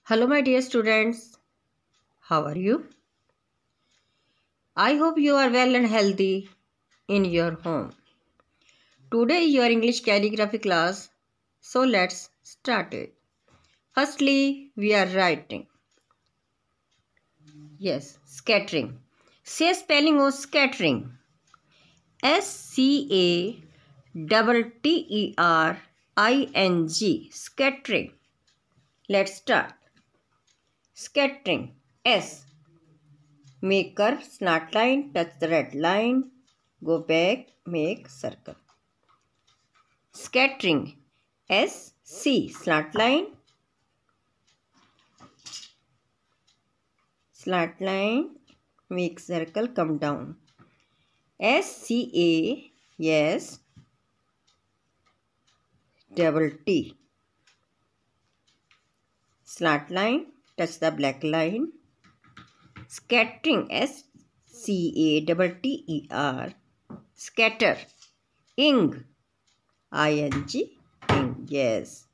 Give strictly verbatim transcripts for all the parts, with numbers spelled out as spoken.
Hello, my dear students. How are you? I hope you are well and healthy in your home. Today, your English calligraphy class. So, let's start it. Firstly, we are writing. Yes, scattering. Say spelling of scattering. S C A T T E R I N G. Scattering. Let's start. Scattering. S. Make curve, slant line, touch the red line, go back, make circle. Scattering. S, C, slant line, slant line, make circle, come down. S, C, A, yes, double T. Slant line, touch the black line. Scattering. S, C, A, double T, E, R. Scatter. Ing. I N G. Ing. Yes.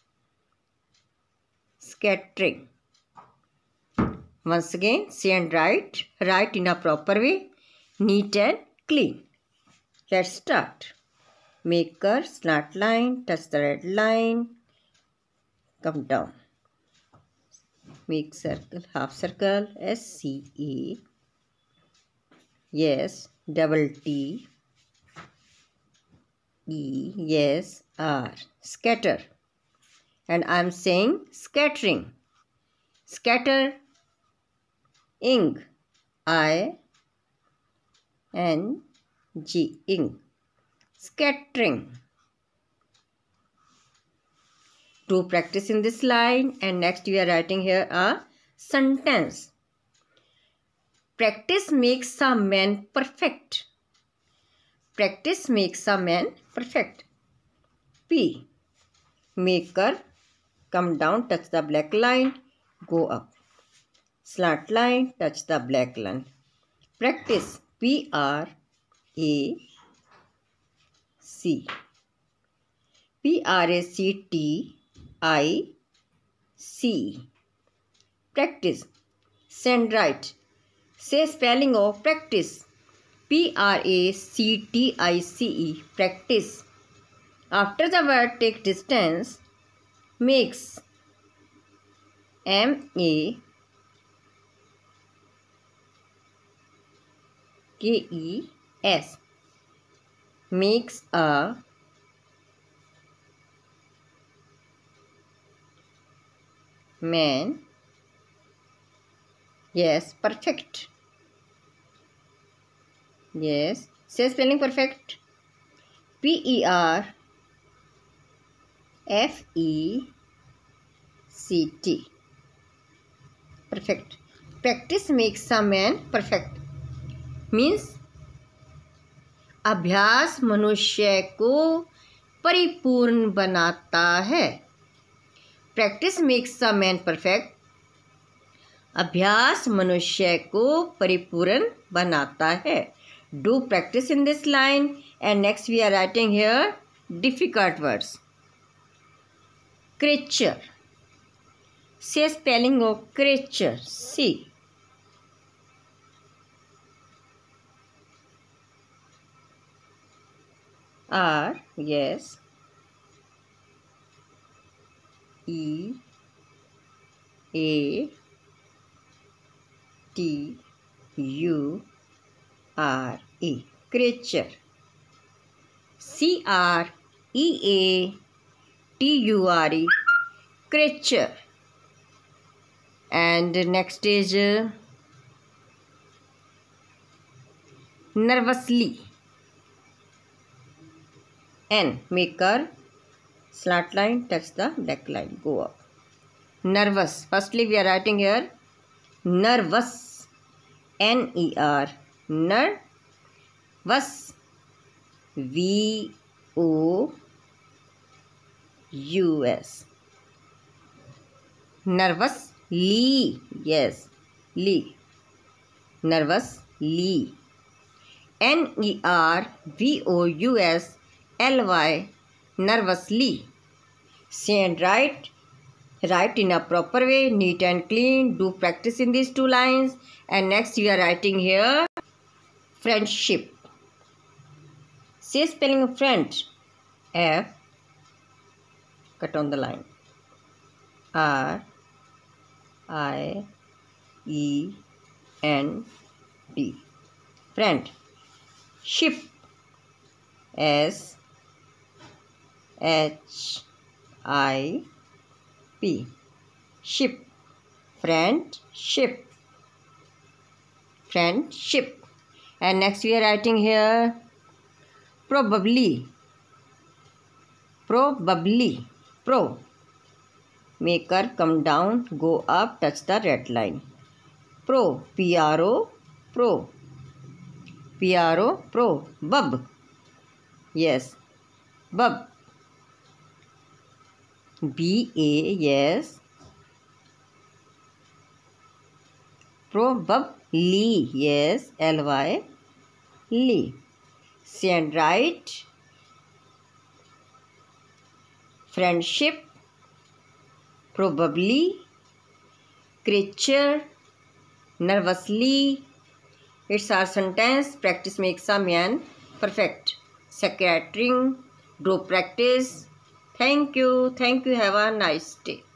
Scattering. Once again, say and write. Write in a proper way. Neat and clean. Let's start. Make curve, slant line, touch the red line, come down. Make circle, half circle, S C A. Yes, double T. E, yes, R. Scatter. And I am saying scattering. Scatter. Ing. I N G. Ing. Scattering. To practice in this line, and next we are writing here a sentence. Practice makes a man perfect. Practice makes a man perfect. P. Make curve, come down, touch the black line, go up. Slant line, touch the black line. Practice. P R A C. P R A C T I C. Practice. Send right. Say spelling of practice. P R A C T I C E. Practice. After the word take distance, makes. M A K E S. Makes a man, yes, perfect. Yes, say spelling perfect. P E R F E C T. Perfect. Practice makes a man perfect. Means अभ्यास मनुष्य को परिपूर्ण बनाता है. Practice makes a man perfect. अभ्यास मनुष्य को परिपूर्ण बनाता है. Do practice in this line. And next we are writing here difficult words. Creature. Say spelling of creature. C. R, yes, E, A, T, U, R, E, creature. C, R, E, A, T, U, R, E, creature. And next is uh, nervously. N. Make curve, slant line, touch the black line, go up. Nervous. Firstly, we are writing here nervous. N E R. Nervous. V O U S. Nervously. Yes. Lee. Nervously. N E R V O U S L Y. Nervously. Say and write. Write in a proper way, neat and clean. Do practice in these two lines. And next you are writing here friendship. Say spelling of friend. F, cut on the line. R, I, E, N, D. Friend. Ship. S, H, I, P. Ship. Friend. Ship. Friendship. And next we are writing here probably. Probably. Pro. Make her come down, go up, touch the red line. Pro. P R O. Pro. P R O. Pro. Bub. Yes. Bub. B A. Yes. Probably. Yes. L Y. Lee. Say and write friendship, probably, creature, nervously. It's our sentence. Practice makes a man perfect. Secretary, do practice. Thank you. Thank you. Have a nice day.